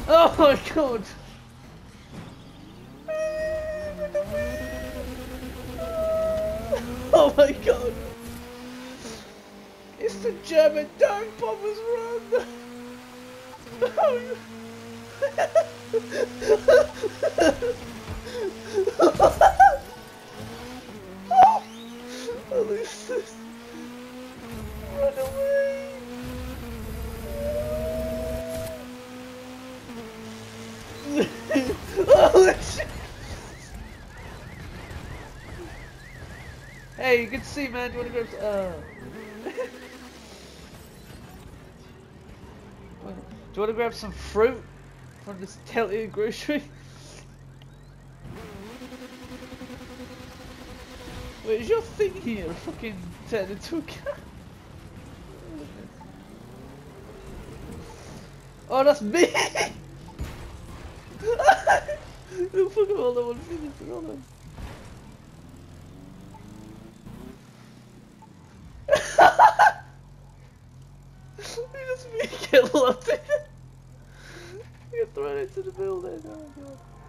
Oh my god! Oh my god! It's the German dome bombers run! Oh, Lucius! Run away! Oh, shit. Hey, good to see you, man. Do you want to grab do you want to grab some fruit from this Telly grocery? Wait, is your thing here fucking turned into a cat? Oh, that's me! The fucking all the one finished, hold on. You just me get locked in. You get thrown into the building, oh god.